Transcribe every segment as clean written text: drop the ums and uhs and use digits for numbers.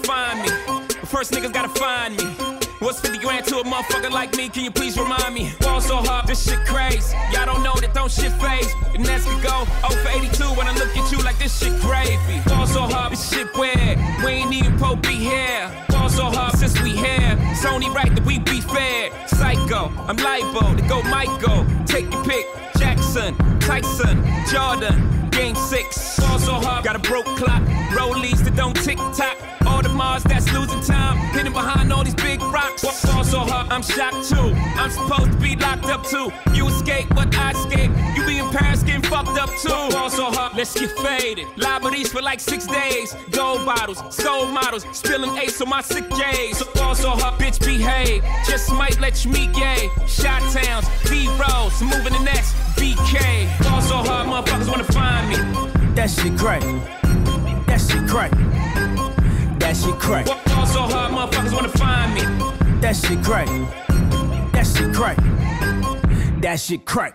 find me. But first niggas gotta find me. What's 50 grand to a motherfucker like me? Can you please remind me? Fall so hard, this shit crazy. Y'all don't know that don't shit phase. And that's to go 0 for 82 when I look at you like this shit gravy. Fall so hard, this shit weird. We ain't even Pope be here. Fall so hard since we here. It's only right that we be fair. Psycho, I'm liable to go Michael. Take your pick. Jackson, Tyson, Jordan. Game 6. Fall so hard, got a broke clock. Rollies that don't tick-tock. All the Mars that's losing time, hidden behind all these big rocks. Fall so hard, I'm shocked too. I'm supposed to be locked up too. You escape, but I escape. You be in Paris getting fucked up too. Fall so hard, let's get faded. Liberties for like 6 days. Gold bottles, soul models, spilling ace on my sick days. So fall so hard, bitch behave. Just might let you meet gay. Shot towns, B-rolls, moving the next BK. Fall so hard, motherfuckers wanna find me. That shit crack. That shit crack. That shit crack. Fall so hard, motherfuckers wanna find me. That shit crack. That shit crack. That shit crack.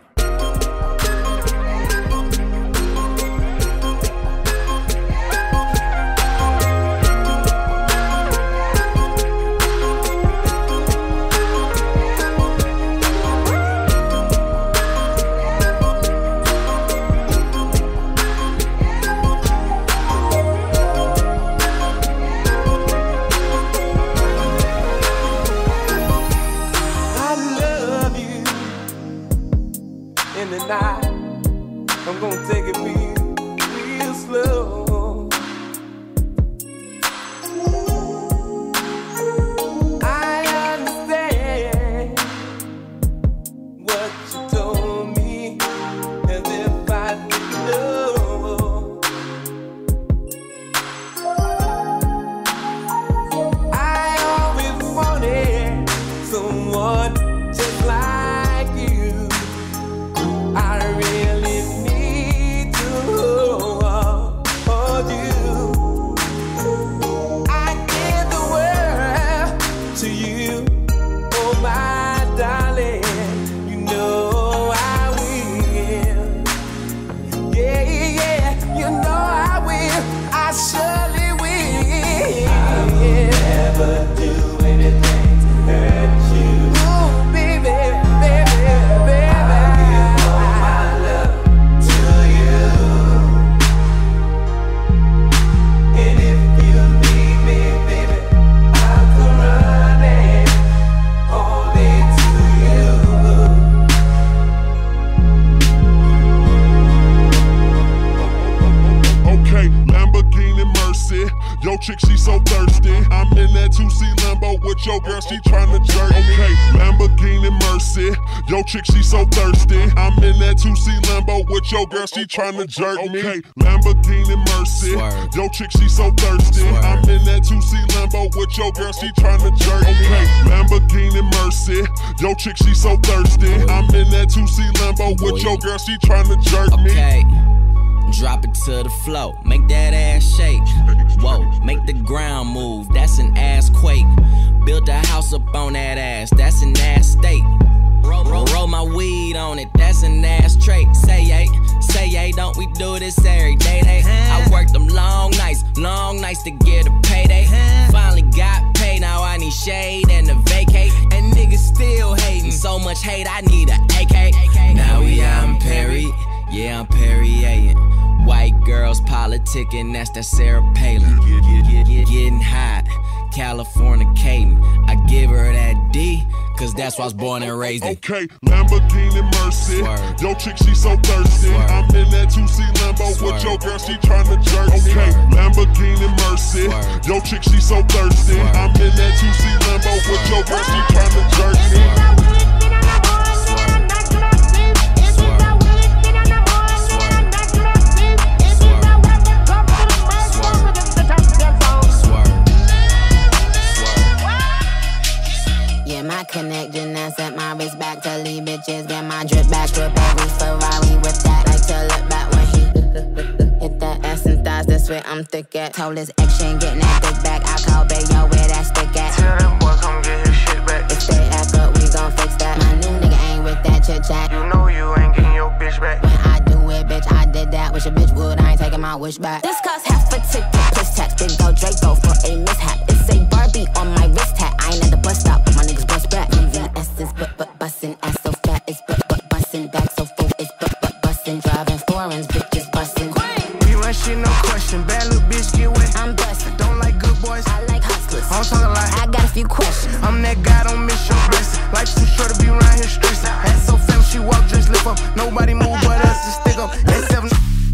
I'm gonna take it real slow. I understand what you told me, as if I didn't know. I always wanted someone just like you. I really need to hold you. I give the world to you, oh my darling. You know I will. Yeah, yeah, you know I will. I surely will. I will never do anything to hurt you. Oh, baby, baby, baby. Yo, chick, she so thirsty. I'm in that 2C Lambo with your girl, she tryna jerk me. Okay, Lamborghini Mercy. Yo, chick, she so thirsty. I'm in that 2C Lambo with your girl, she tryna jerk me. Okay, Lamborghini Mercy. Yo, chick, she so thirsty. I'm in that 2C Lambo with your girl, she tryna jerk me. Okay, Lamborghini Mercy. Yo, chick, she so thirsty. I'm in that 2C Lambo with your girl, she tryna jerk me. Okay. Drop it to the floor, make that ass shake. Whoa, make the ground move, that's an ass quake. Build a house up on that ass, that's an ass state. Roll my weed on it, that's an ass trait. Say yay, don't we do this every day? I worked them long nights to get a payday. Finally got paid, now I need shade and a vacate. And niggas still hating, so much hate, I need a AK. Now we out in Perry, yeah, I'm Perrier. White girls politicking, that's that Sarah Palin. Getting hot, Californicating. I give her that D, cause that's why I was born and raised in. Okay, Lamborghini Mercy. Yo, chick, she so thirsty. I'm in that 2C Lambo with your girl, she tryna jerk me. Okay, Lamborghini Mercy. Yo, chick, she so thirsty. I'm in that 2C Lambo with your girl, she tryna jerk me. My connection that's at my wrist back to leave bitches. Get my drip back, drip every Ferrari with that. Like to look back when he hit that ass and thighs. That's where I'm thick at. Told his ex she ain't getting that dick back. I call Bayo where that stick at. Tell that boy come get his shit back. If they act up, we gon' fix that. My new nigga ain't with that chit chat. You know you ain't getting your bitch back. When I do it, bitch, I did that. Wish a bitch would, I ain't taking my wish back. This cost half a ticket plus tax. Big go Draco for a mishap. bustin', ass so fat it's but bustin', back so full it's but bustin', driving foreigns, bitches bustin'. We run shit, no question. Bad little bitch, get wet. I'm bustin'. Don't like good boys. I like hustlers. I'm talking like I got a few questions. I'm that guy, don't miss your blessing. Life's too short to be around here stressing. Ass so fat, she walk, dress, lift up. Nobody move but us to stick up. S7.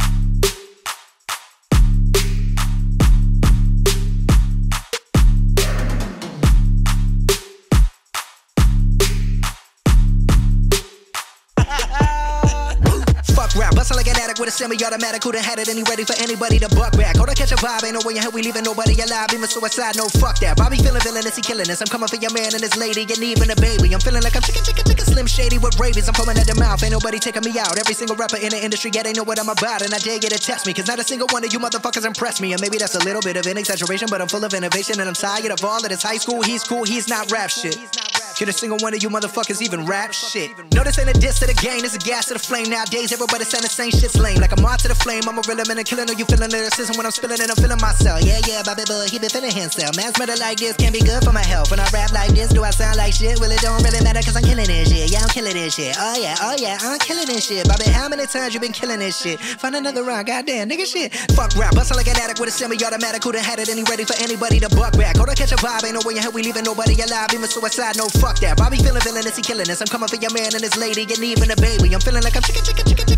Rap, bustin' like an addict with a semi-automatic. Who done had it and he ready for anybody to buck back? Hold on, catch a vibe, ain't no way in hell we leaving nobody alive. Even suicide, no fuck that. Bobby feeling villainous, he killing us. I'm coming for your man and his lady, and even a baby. I'm feeling like I'm chicken, slim shady with rabies. I'm foaming at the mouth, ain't nobody taking me out. Every single rapper in the industry, yeah, they know what I'm about. And I dare you to test me, cause not a single one of you motherfuckers impress me. And maybe that's a little bit of an exaggeration, but I'm full of innovation. And I'm tired of all of this high school, he's cool, he's not rap shit. Can a single one of you motherfuckers even rap shit? No, this ain't a diss to the game, this a gas to the flame. Nowadays, everybody saying the same shit's lame. Like I'm on to the flame, I'm a real man and killing. Are you feeling lyricism when I'm spilling it? I'm feeling myself. Yeah, Bobby Boy, he been feeling himself. Man's murder like this can't be good for my health. When I rap like this, do I sound like shit? Well, it don't really matter cause I'm killing this shit. Yeah, I'm killing this shit. Oh yeah, I'm killing this shit. Bobby, how many times you been killing this shit? Find another round, goddamn, nigga shit. Fuck rap, bustin' like an addict with a semi-automatic. Who done had it and he ready for anybody to buck back? Hold on, catch a vibe, ain't no way in hell we leaving nobody alive. Even suicide, no fuck that. Bobby feeling villainous, he killing us. I'm coming for your man and his lady, and even a baby. I'm feeling like I'm chicken.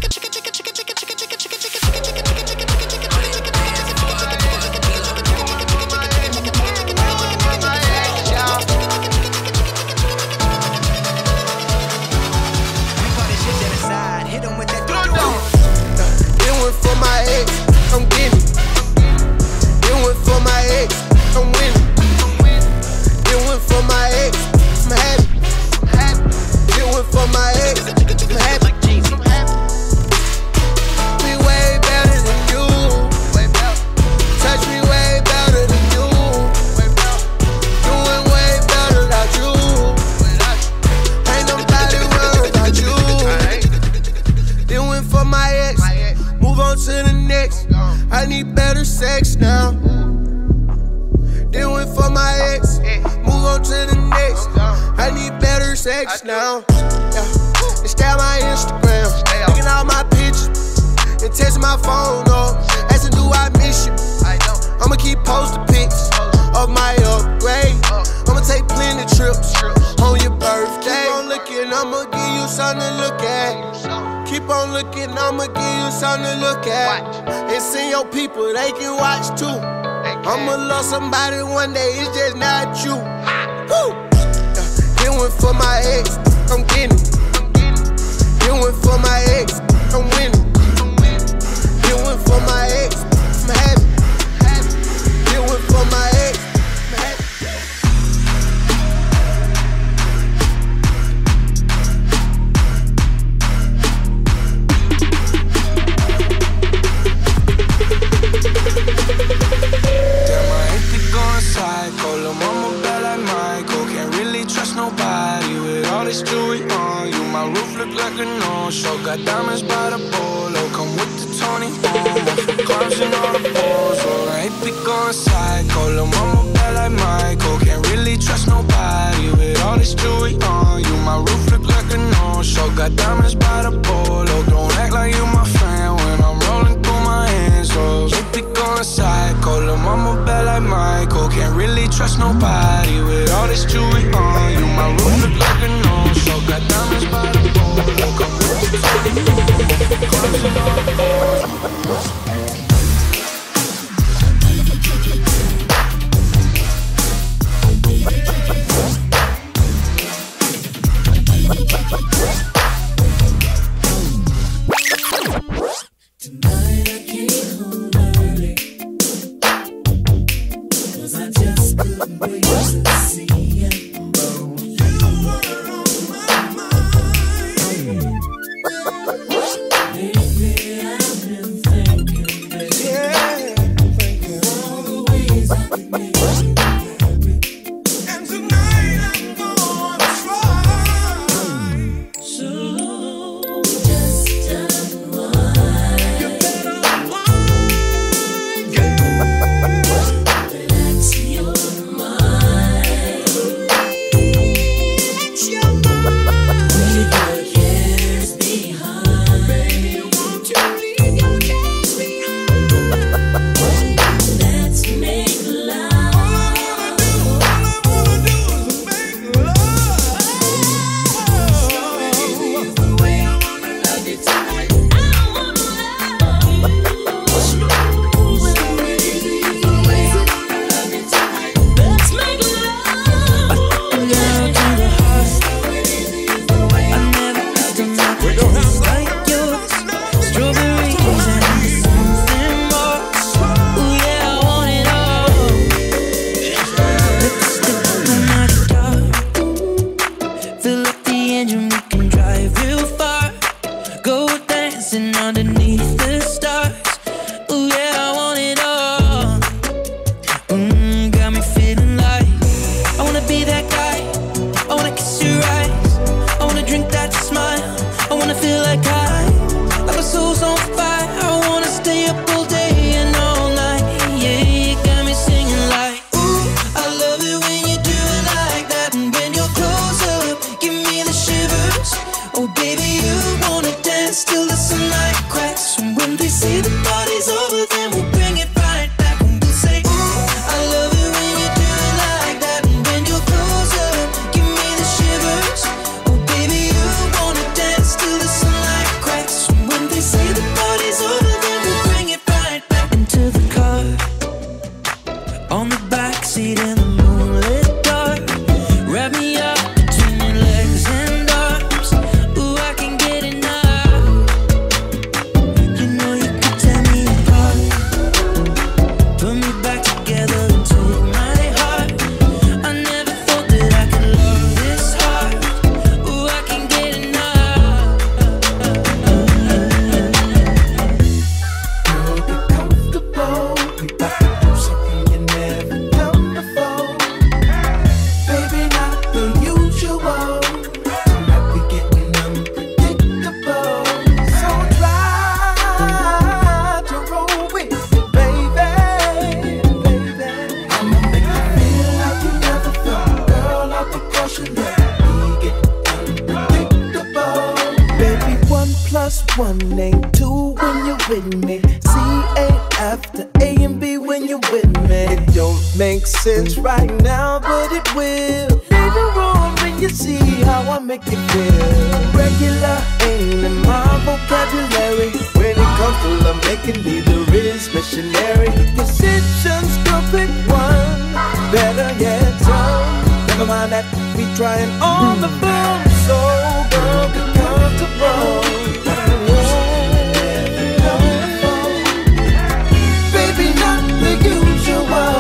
For my ex, I'm getting it. It went for my ex, I'm winning. It went for my ex, I'm happy. It went for my ex, I'm happy. We way better than you. Touch me way better than you. Doing way better without you. Ain't nobody worried about you. It went for my ex. Move on to the next. I need better sex now. Then went for my ex. Move on to the next. I need better sex now. Yeah. They stab my Instagram, looking all my pictures, and text my phone up, asking do I miss you. I'ma keep posting pics of my upgrade. I'ma take plenty trips on your birthday. Keep on looking, I'ma give you something to look at. Keep on looking, I'ma give you something to look at. And send your people, they can watch too. I'ma love somebody one day, it's just not you. Woo! It went for my ex, I'm getting it. It went for my ex, I'm winning. It went for my ex, I'm happy. It went for my ex, I'm happy. Psycho, lil' mama bad like Michael. Can't really trust nobody with all this jewelry on you. My roof look like a no-show. Got diamonds by the bolo. Come with the Tony Homo. Cars and all the balls. Oh, I ain't be going psycho. Lil' mama bad like Michael. Can't really trust nobody with all this jewelry on you. My roof look like a no-show. Got diamonds by the bolo. Don't act like you my friend when I'm rolling through my hands. Oh, ain't be going psycho. Lil' mama bad like Michael. Can't really trust nobody with all this jewelry on you. My room look like a no-show. Got diamonds by the pole. Come with the clothes and all the balls. Wait to see it. You were on feel like my soul's on fire. I wanna stay up all day and all night. Yeah, you got me singing like, ooh, I love it when you do it like that. And when you're close up, give me the shivers. Oh baby, you wanna dance till the sunlight cracks. And when they say the party's over, then we'll bring it right back. And we'll say, ooh, I love it when you do it like that. And when you're close up, give me the shivers. Oh baby, you wanna dance till the sunlight cracks. And when they say the party's over, then we'll bring it right back. Into the car, on the backseat in the moonlit dark. Wrap me up between your legs and arms. Ooh, I can get enough. You know you could tear me apart, put me back together and take my heart. I never thought that I could love this hard. Ooh, I can get enough. Girl, get comfortable. We about to do something you never done before. Baby, not the usual. Tonight we getting unpredictable. So try to roll with me, baby. I'ma make you feel like you never felt. Girl, not because you let me get unpredictable. Baby, 1 + 1 ain't 2 when you're with me. C ain't after A and B when you're with me. It don't make sense right now, but it will later on when you see how I make you feel. Regular ain't in my vocabulary. When it comes to love making, neither is missionary. Decisions, girl, pick one. Better yet, some. Never mind that, we trying on the phone. So, girl, get comfortable. Baby, not the usual.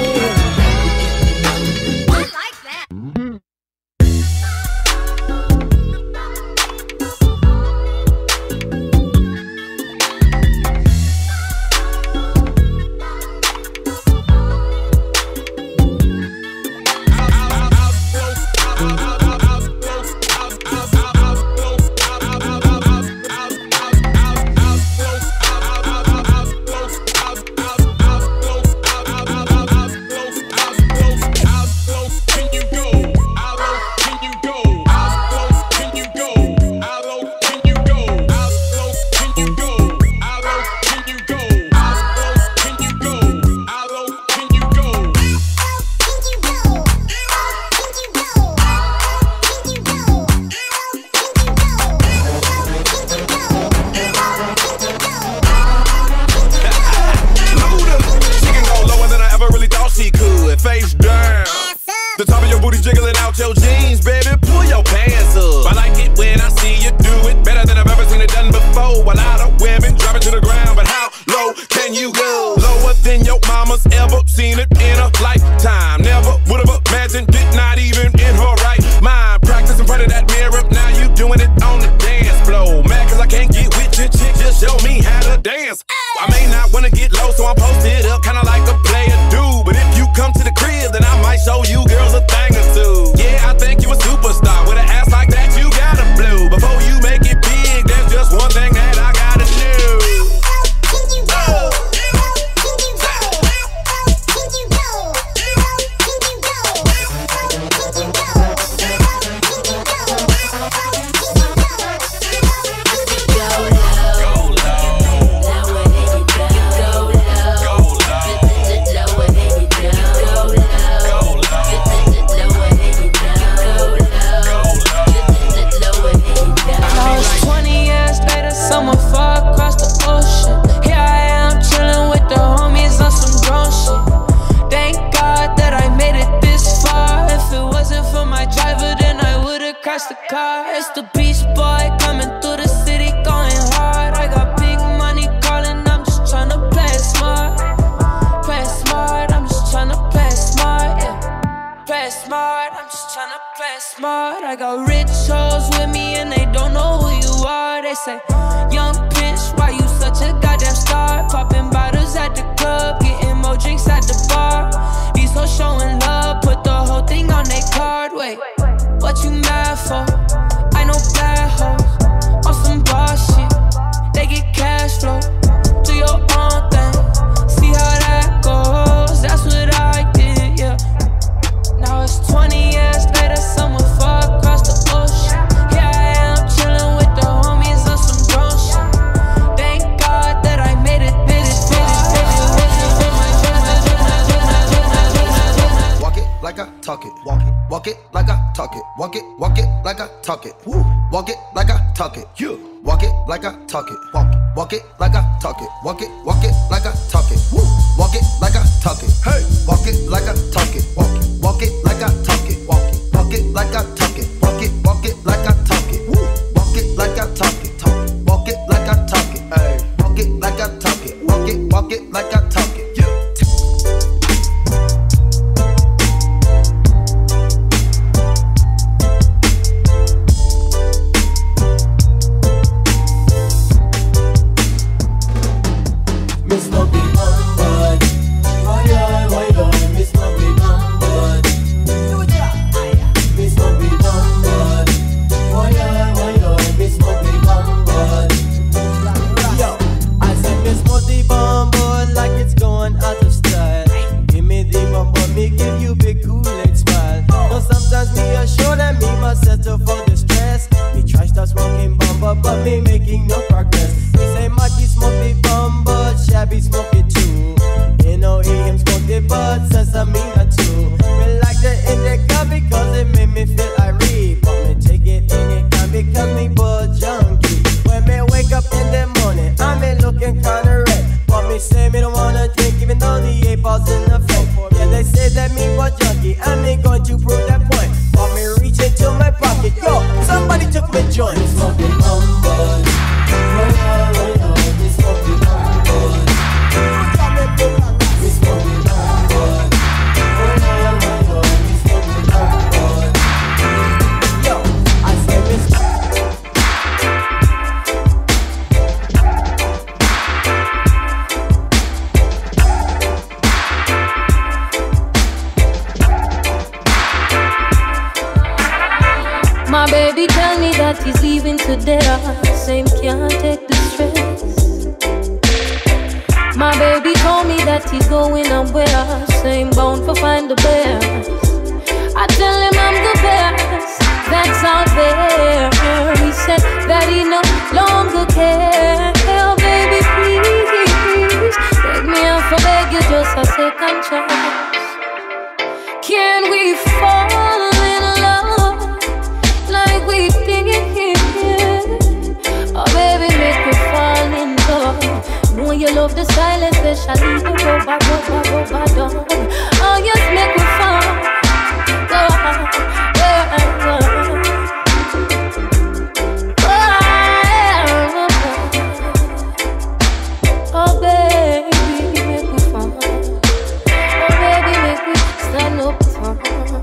Face down. The top of your booty jiggling out your jeans, baby. Pull your pants up. I like it when I see you do it better than I've ever seen it done before. A lot of women drop it to the ground, but how low can you go? Lower than your mama's ever seen it in a lifetime. Never would have imagined it, not even in her right mind. Practice in front of that mirror, now you doing it on the dance floor. Mad cause I can't get with your chick, just show me how to dance. I may not wanna get low, so I'm posted up, kinda like a player dude. But if you come to the crib, then I might show you girls a thing or two. Yeah, I think you a superstar. With an ass like that, you gotta blow. Before you make it big, there's just one thing that I gotta do. The car, it's the beach boy coming through the city going hard. I got big money calling, I'm just tryna play it smart. Play it smart, I'm just tryna play it smart, yeah. Play it smart, I'm just tryna play it smart. I got rich hoes with me and they don't know who you are. They say, young Prince, why you such a goddamn star? Popping bottles at the club, getting more drinks at the bar. These hoes showing love, put the whole thing on their card. Wait, what you mad for? I know bad hoes on some walk it like I talk it. Woo. Walk it like I talk it. Yeah. Walk it like I talk it. Walk it like I talk it. Walk it like I talk it. Woo. Walk it like I talk it. Hey. Walk it like I talk it. Walk it like I talk it. Walk it like I talk it. Walk it like I talk it. Woo. Walk it like I talk it. Walk it like I talk it. Hey. Walk it like I talk it. Walk it like I talk it. Yeah. But me making no progress. We say Mackie smoke the bum, but Shabby smoke it too. You know him smoke the bud, sesame not too. We like the indica because it made me feel irate. But me take it anytime because me bud junkie. When me wake up in the morning, I'm looking kinda red. But me say me don't wanna drink even though the 8 balls in the floor. Yeah, they say that me bud junkie, and me going to prove that point. But me reach into my pocket, yo, somebody took me joint. Smoking bum bud. My baby tell me that he's leaving today. Same can't take the stress. My baby told me that he's going somewhere. Same bound for find the best. I tell him I'm the best that's out there. He said that he no longer cares. Oh baby please, beg me off for beg you just a second chance. Can we fall in love like we did? Oh baby, make me fall in love. Know you love the silence, especially the rubber dog. Oh yes, make me fall. Oh baby, make me fall. Oh baby, make me stand up tall.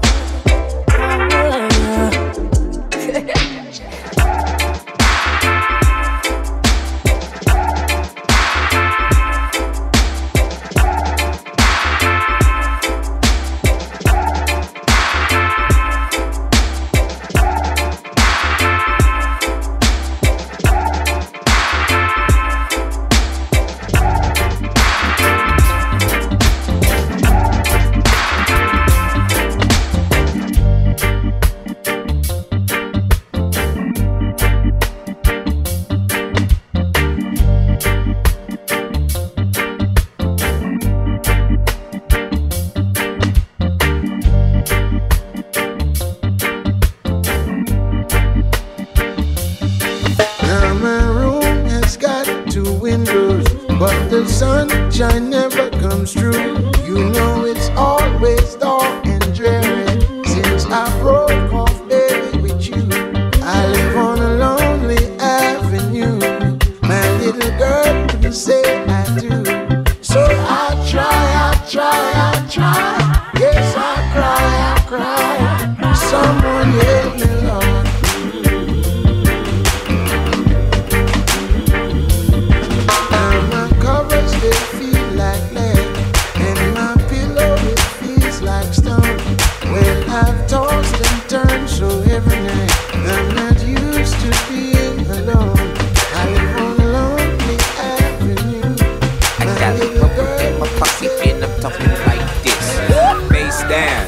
Sunshine never comes true. You know it's always dark and dreary. Since I broke off, baby, with you, I live on a lonely avenue. My little girl couldn't say I do. So I try. Yes, I cry. Someone help me, Lord. They feel like lead, and my pillow it feels like stone. Well, I've tossed and turned so every night. I'm not used to being alone. I live on a lonely avenue. I got a bubble in my pocket and I'm talking like this. Face down,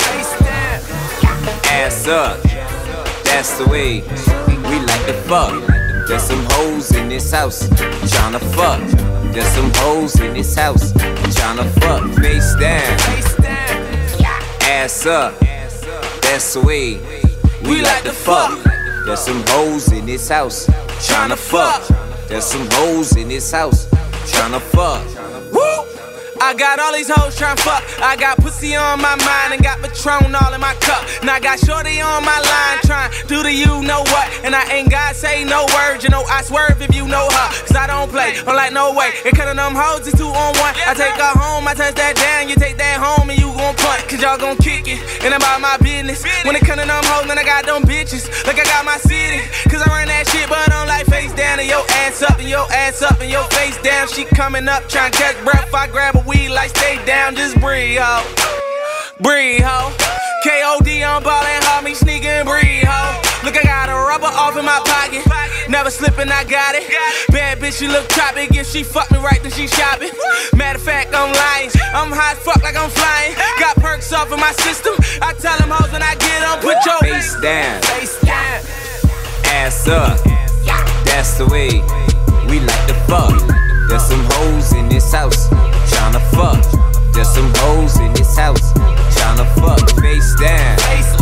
ass up. That's the way we like to fuck. There's some hoes in this house tryna fuck. There's some hoes in this house tryna fuck. Face down, ass up. That's the way we like to fuck. There's some hoes in this house, tryna fuck. There's some hoes in this house, tryna fuck. Woo! I got all these hoes tryna fuck. I got pussy on my mind and got Patron all in my cup. Now I got shorty on my line trying do the you know what. And I ain't gotta say no words, you know I swerve if you know her. Cause I don't play, I'm like no way. And cutting them hoes is 2 on 1. I take her home, I touch that down, you take that home and you gon' punt. Cause y'all gon' kick it, and about my business. When it come to them hoes, then I got them bitches. Like I got my city, cause I run that shit, but I don't like face down. And your ass up, and your ass up, and your face down. She coming up, trying to catch breath. I grab a weed like stay down, just breathe, ho. Breathe, ho. K.O.D. I'm ballin', homie, sneakin', breathe, ho. Look, I got a rubber off in my pocket. Never slippin', I got it. Bad bitch, she look tropic. If she fuck me right, then she shopping. Matter of fact, I'm lying. I'm high as fuck like I'm flying. Got perks off in my system. I tell them hoes when I get on, put your face down, face down, ass up. That's the way we like to fuck. There's some hoes in this house, tryna fuck. There's some hoes in this house, tryna fuck. Face down,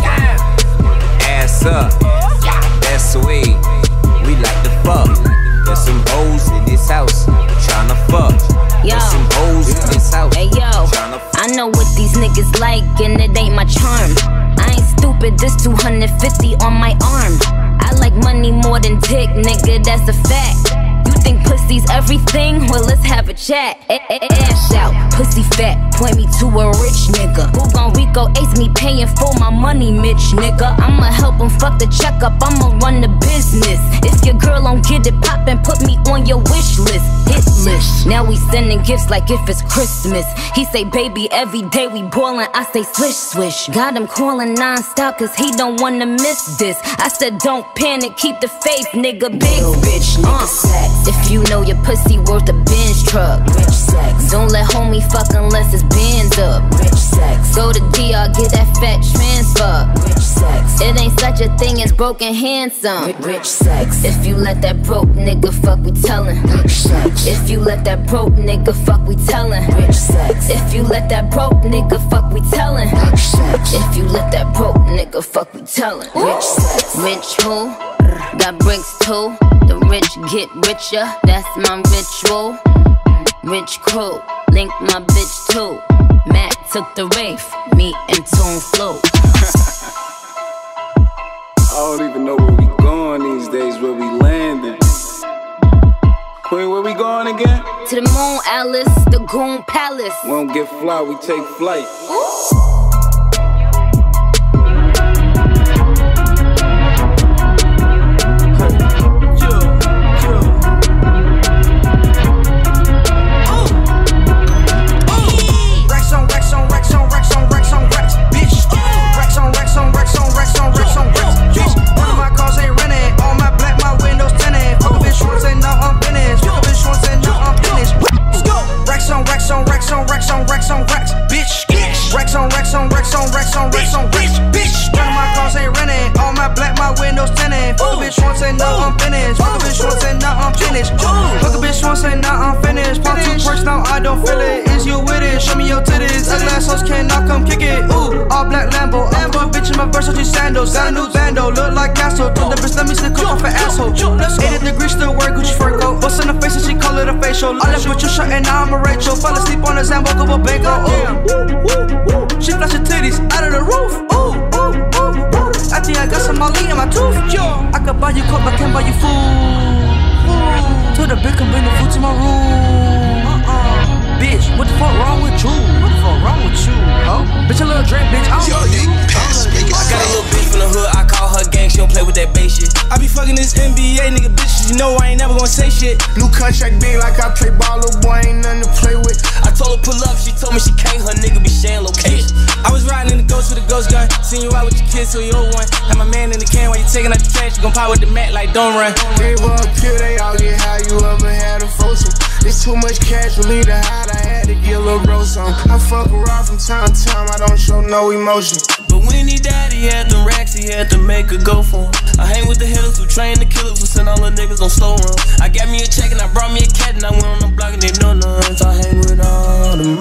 ass up. That's the way we like to fuck. There's some hoes in this house, tryna fuck. There's some hoes in this house, hey yo, I know what these niggas like and it ain't my charm. I ain't stupid, this 250 on my arm. I like money more than dick, nigga, that's a fact. You think pussy's everything? Well, let's have a chat. Ash out, pussy fat, point me to a rich nigga who gon' Rico ace me paying for my money, Mitch nigga. I'ma help him fuck the checkup, I'ma run the business. If your girl don't get it poppin', put me on your wish list. Hit list. Now we sending gifts like if it's Christmas. He say, baby, every day we ballin', I say swish, swish. Got him calling non-stop cause he don't wanna miss this. I said don't panic, keep the faith, nigga. Big bitch, nigga sex. If you know your pussy worth a Benz truck, rich sex. Don't let homie fuck unless it's bands up, rich sex. Go to DR, get that fat transfer, rich sex. It ain't such a thing as broken handsome, rich sex. If you let that broke nigga fuck, we tellin', rich sex. If you let that broke nigga fuck, we tellin', rich sex. If you let that broke nigga fuck, we tellin', rich sex. If you let that broke nigga fuck, we tellin', rich sex. Rich who? Got bricks too. The rich get richer, that's my ritual. Rich crew, link my bitch too. Matt took the Wraith, me and Tune flew. I don't even know where we going these days, where we landing. Queen, where we going again? To the moon, Alice, the Goon Palace. We don't get fly, we take flight. Got a new bando, look like Nassau. Told the bitch, let me stick up off an asshole. 80 degrees, still wear Gucci fur coat. Bust in the face and she call it a facial. I left with your shirt and now I'm a Rachel. Fell asleep on the Zan, woke up a bango. Ooh, she flash her titties out of the roof. Ooh, I think I got some Molly in my tooth. I could buy you coke, but can't buy you food. To the bitch, come bring the food to my room. Bitch, what the fuck wrong with you? What the fuck wrong with you? Oh, bitch, a little drink, bitch. Yo, nigga, pass, make it. I got a little bitch from the hood, I call her gang, she don't play with that bass shit. I be fucking this NBA nigga bitches, you know I ain't never gonna say shit. New contract being like I play ball, little boy ain't nothing to play with. I told her pull up, she told me she can't, her nigga be sharing location. I was riding in the ghost with a ghost gun, seen you out with your kids, so you old one. Had my man in the can while you taking out the trash, you gon' pop with the mat like don't run. Gave her a pill, they all get high, you ever had a foursome. It's too much cash for me to hide, I had to get a little bro some. I fuck around from time to time, I don't show no emotion. But when he died, he had them racks, he had to make a go for him. I hang with the hitters who train the killers, who send all the niggas on slow run. I got me a check and I brought me a cat and I went on the block and they know none. So I hang with all the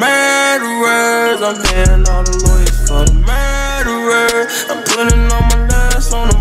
murderers, I'm paying all the lawyers for the murderers. I'm putting all my last on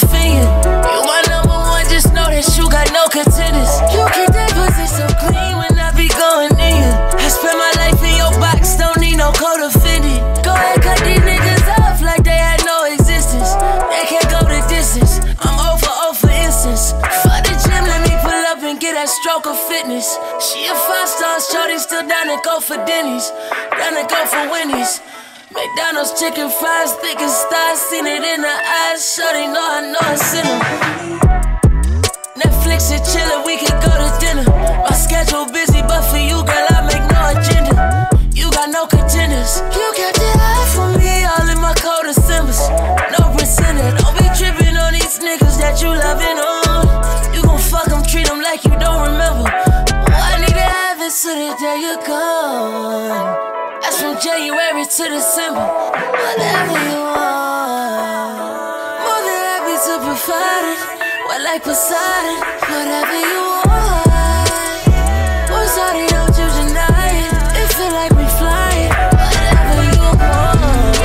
offend you. You my number one, just know that you got no contenders. You keep that pussy so clean when I be going in you. I spend my life in your box, don't need no code offended. Go ahead, cut these niggas off like they had no existence. They can't go the distance. I'm 0 for instance. Fuck the gym, let me pull up and get that stroke of fitness. She a 5-star shorty, still down to go for Denny's, down to go for Wendy's. McDonald's chicken fries, thick as thighs, seen it in her eyes. Shorty know I seen her. Netflix and chillin', we can go to dinner. My schedule busy, but for you, girl, I make no agenda. You got no contenders. You got the eye for me, all in my cold Decembers. No pretender, don't be trippin' on these niggas that you lovin' on. You gon' fuck them, treat them like you don't remember. Oh, I need to have it so that there you gone. That's from January to December. Whatever you want, more than happy to provide it. Well, like Poseidon, whatever you want. What's all they don't you deny it? It feel like we flying. Whatever you want,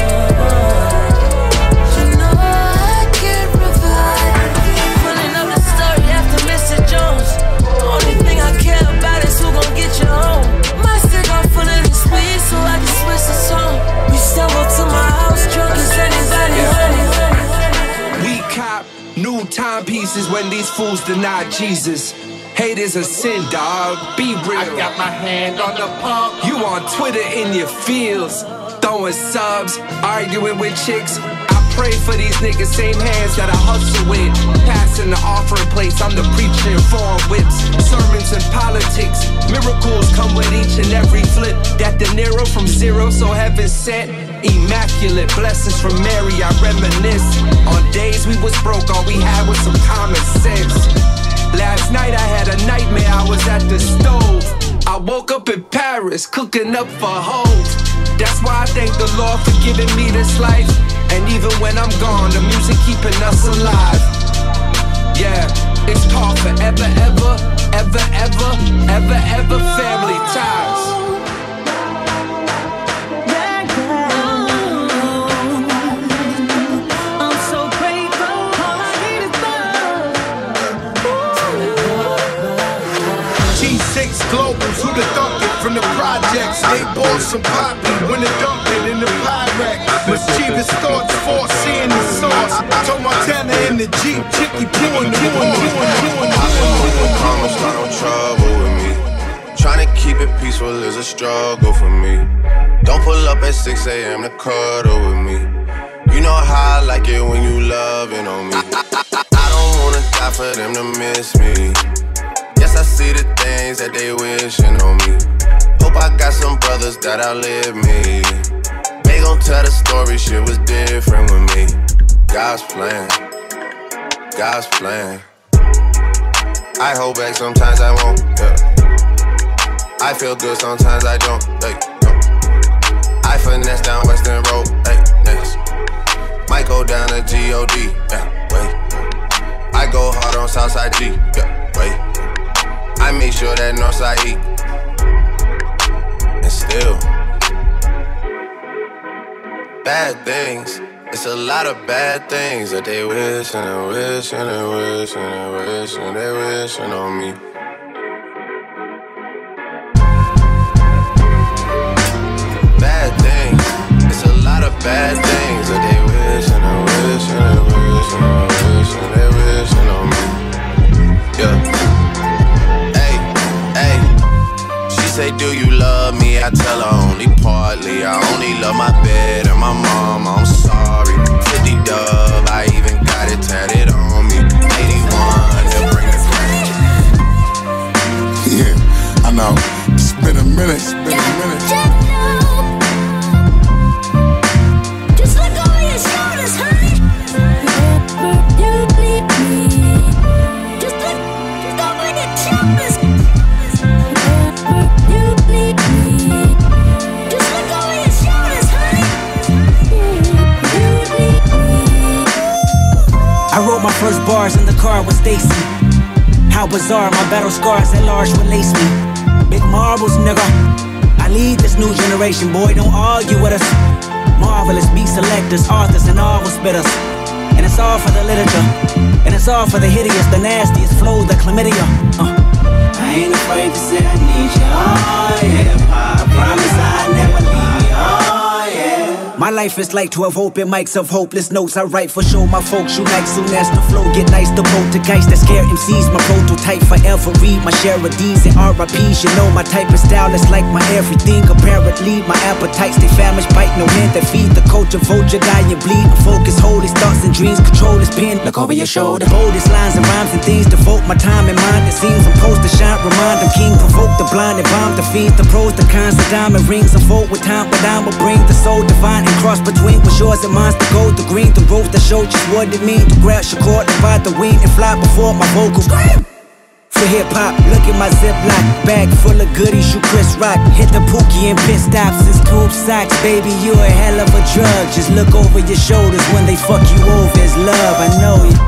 you know I can provide. Pulling up the story after Mr. Jones. Only thing I care about is who gon' get you home. My stick off full of this weed, so I can switch the song. We stumbled to my house drunk as anybody, honey. We cop new timepieces when these fools deny Jesus. Hate is a sin, dog. Be real. I got my hand on the pump. You on Twitter in your feels, throwing subs, arguing with chicks. I pray for these niggas, same hands that I hustle with. Passing the offering place, I'm the preacher in foreign whips. Sermons and politics, miracles come with each and every flip. That De Niro from zero, so heaven sent. Immaculate blessings from Mary, I reminisce. On days we was broke, all we had was some common sense. Last night I had a nightmare, I was at the stove. I woke up in Paris, cooking up for hoes. That's why I thank the Lord for giving me this life. And even when I'm gone, the music keeping us alive. Yeah, it's called forever, ever, ever, ever, ever, ever family ties. Globals, who the thunk it from the projects? They bought some poppy when the dump it in the Pyrex. Mischievous thoughts, foreseeing the sauce. Told Montana in the Jeep, Chicky doing the Mama start no trouble with me. Trying to keep it peaceful is a struggle for me. Don't pull up at 6 a.m. to cuddle with me. You know how I like it when you loving on me. I don't wanna die for them to miss me. I see the things that they wishing on me. Hope I got some brothers that outlive me. They gon' tell the story, shit was different with me. God's plan, God's plan. I hold back, sometimes I won't, yeah. I feel good, sometimes I don't, hey, no. I finesse down Western Road, hey, next. Might go down to G.O.D., yeah, wait. I go hard on Southside G, yeah, wait. I make sure that Northside eat. And still bad things. It's a lot of bad things that they wish and they wish and they wish and they wish and they wishing on me. Bad things. It's a lot of bad things that they wish and they wish and they wish and they wish and they wishing on me. Yeah. Say, do you love me? I tell her only partly. I only love my bed and my mom, I'm sorry. 50 dub, I even got it tatted on me. 81, they'll bring the crack. Yeah, I know. It's been a minute, it's been a minute. Just let go of your shoulders, honey. You need me. Just let go of your shoulders. I wrote my first bars in the car with Stacy. How bizarre, my battle scars at large will lace me. Big marbles, nigga. I lead this new generation, boy, don't argue with us. Marvelous beat selectors, authors, and novel spitters. And it's It's all for the literature, and it's all for the hideous, the nastiest flows, the chlamydia. I ain't afraid to say I need you, oh yeah. I promise I never leave you, oh yeah. My life is like 12 open mics of hopeless notes I write for show my folks unite soon as the flow get nice. The poltergeist that scare MCs, my prototype forever read my share of D's and RIPs. You know my type of style is like my everything. Apparently my appetites they famished, bite no hand that feed the culture, vulture, die and bleed. My focus, hold his thoughts and dreams, control his pen. Look over your shoulder, boldest lines and rhymes and things. Devote my time and mind. It seems I'm supposed to shine, remind them king, provoke the blind and bomb the fiends, the pros, the cons, the diamond rings. Unfold with time, but I'ma bring the soul divine and cross between what's yours and mine's. The gold, the green, the rose that showed just what it means to grab your cord, divide the wing and fly before my vocals. For hip-hop, look at my Ziploc bag full of goodies, you Chris Rock. Hit the Pookie and pit stops, it's tube socks. Baby, you a hell of a drug. Just look over your shoulders when they fuck you over. It's love, I know you.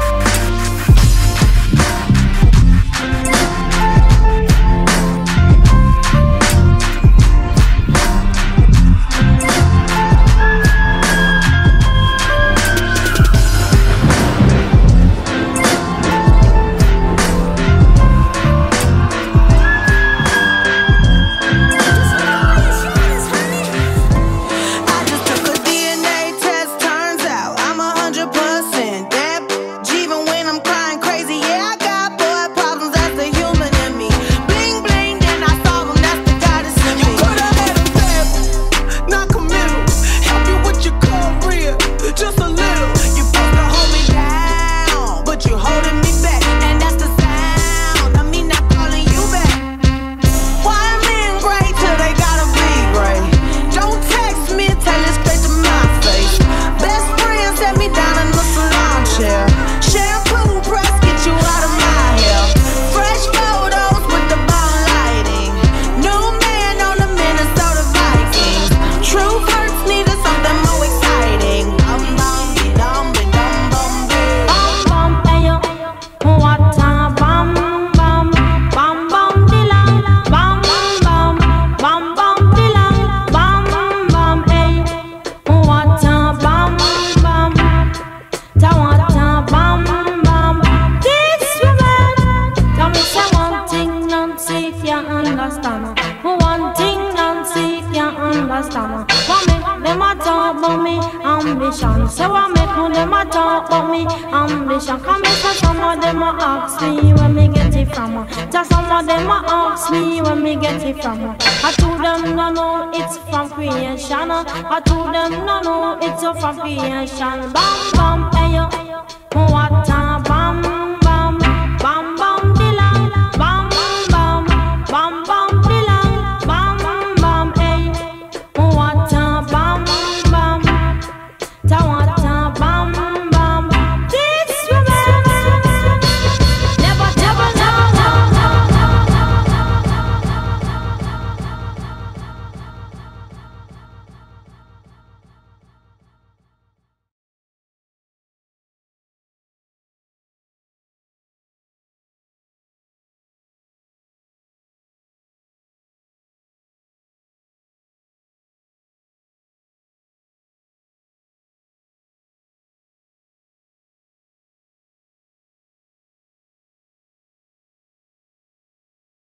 I told them no, no, it's from creation. I told them no, no, it's from creation. Bam, bam, hey yo, what time?